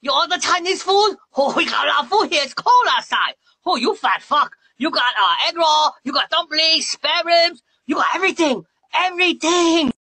You order Chinese food? Oh, we got our food here. It's cold outside. Oh, you fat fuck. You got egg roll. You got dumplings, spare ribs. You got everything. Everything.